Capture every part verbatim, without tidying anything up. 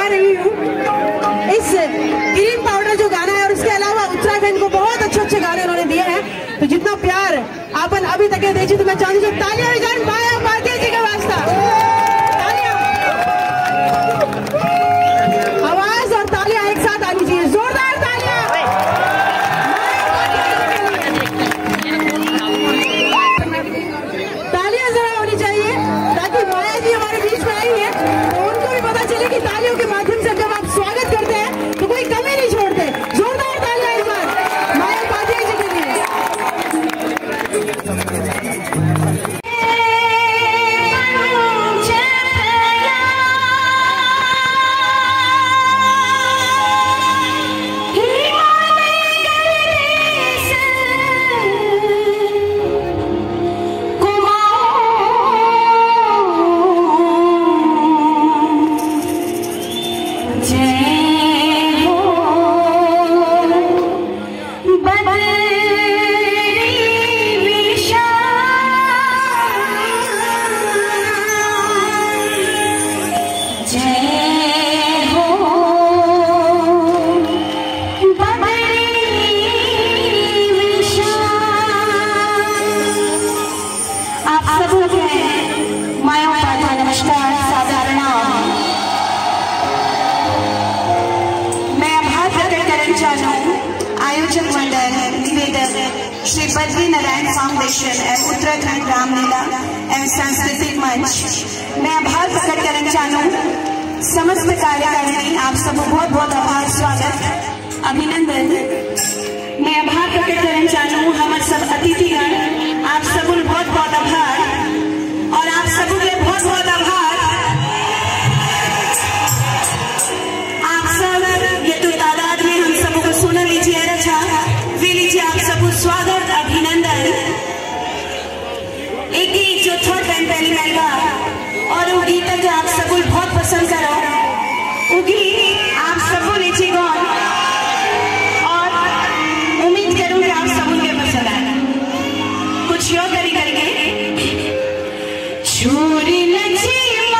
गा रही हूँ इस ग्रीन पाउडर जो गाना है, और उसके अलावा उत्तराखंड को बहुत अच्छे अच्छे गाने उन्होंने दिए हैं। तो जितना प्यार आपन अभी तक देखी, तो मैं चाहती हूँ तालियां भी जान माया पाटिल जी का वास्ता, आवाज और तालियां एक साथ आनी चाहिए, जोरदार तालियां। तालियां जरा होनी चाहिए ताकि माया जी हमारे बीच में आई है तो उनको भी पता चले कि तालियों के माध्यम से जब आप स्वागत करते हैं तो कोई कमी नहीं छोड़ते। जोरदार तालियां इस बार माया पाटिल जी के लिए। आयोजक मंडल निवेदक श्री बद्री नारायण फाउंडेशन एवं उत्तराखंड रामलीला एवं सांस्कृतिक मंच, मैं आभार प्रकट करना चाहूँ समस्त कार्यकारिणी आप सब बहुत बहुत आभार, स्वागत, अभिनंदन। मैं आभार प्रकट करना चाहूँ हम सब अतिथिगण, आप सब बहुत बहुत आभार और आप सब के बहुत बहुत आभार। आप सब ये तो तादाद में हम सबको सुन लीजिए, रचा वे लीजिए आप सब स्वागत, अभिनंदन। एक गीत जो थर्ड टाइम पहली मैल गा और वो गीत जो आप सब बहुत पसंद करो, वो गीत आप सब लीजिए गौर और उम्मीद करूँ कि आप सब के पसंद आए। कुछ यो करी करके छोरी लची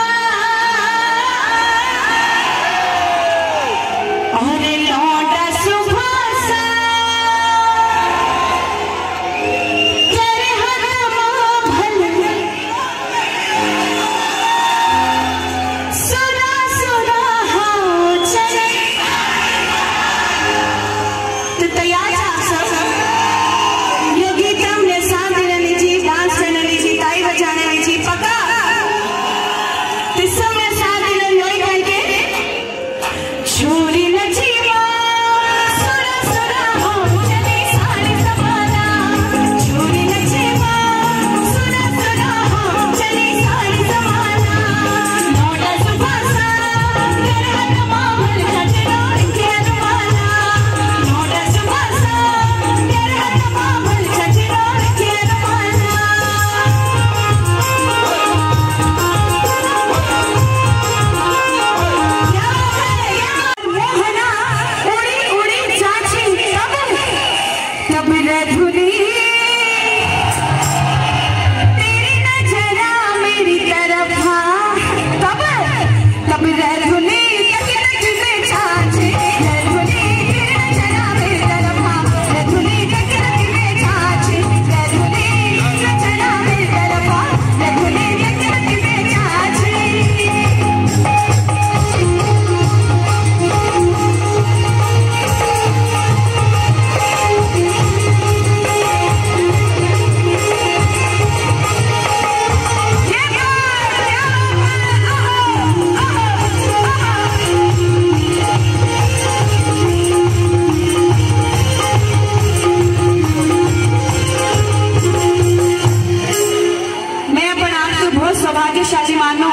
सौभाग्यशाली मानो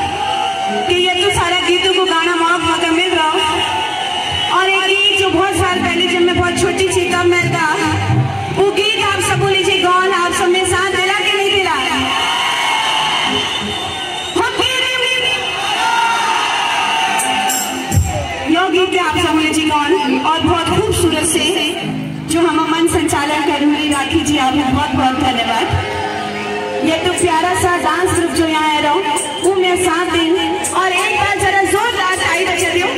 कि ये तो सारा गीतों को गाना मौका मिल रहा और एक गीत जो बहुत साल पहले जब मैं बहुत छोटी थी तब मैं था, वो गीत आप सब लीजिए गौन, आप सब में साथ दिला कि नहीं दिला? यो गीत आप सब लीजिए गौन और बहुत खूबसूरत से जो हम मन संचालन कर रही राखी जी, आपको बहुत बहुत धन्यवाद। ये तो प्यारा सा डांस ग्रुप जो यहाँ है रहो वो मैं साथ देंगे और एक बार जरा जोरदार ताली बजा दियो।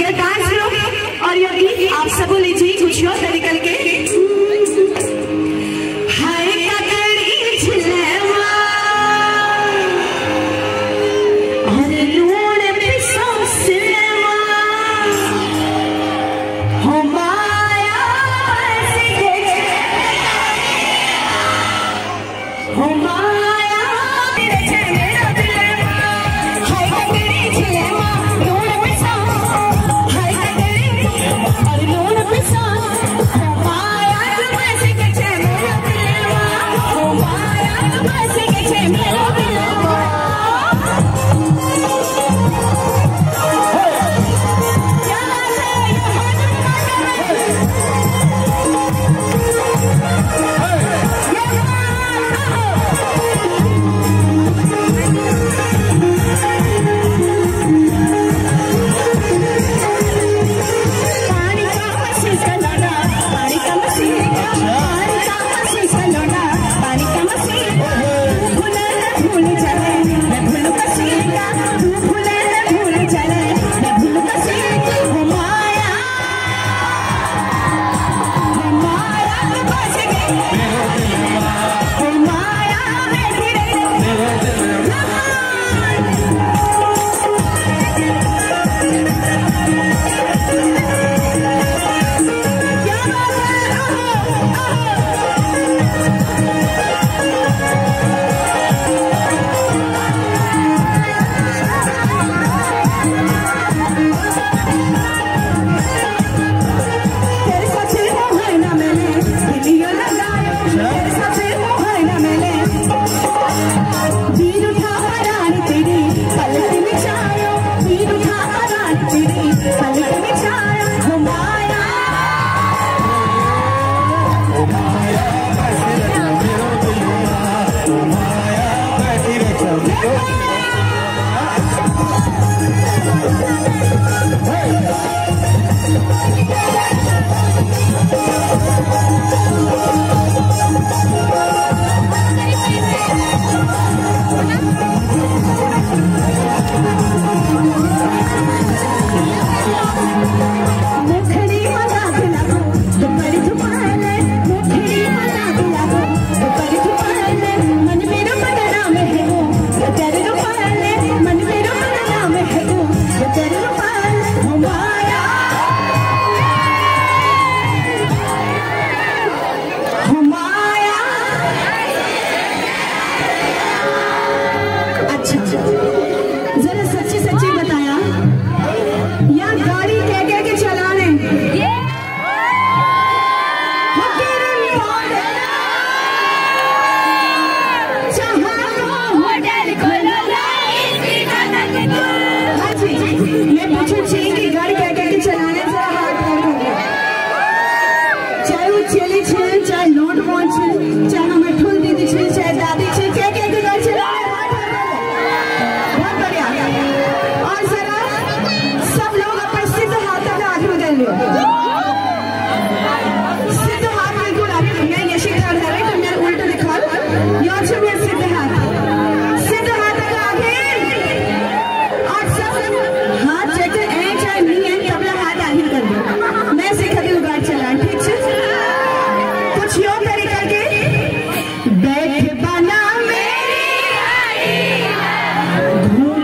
ये डांस लो और ये गीत आप सब लीजिए कुछ और तरीके के।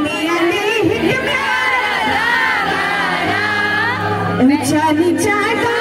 चाली चाटा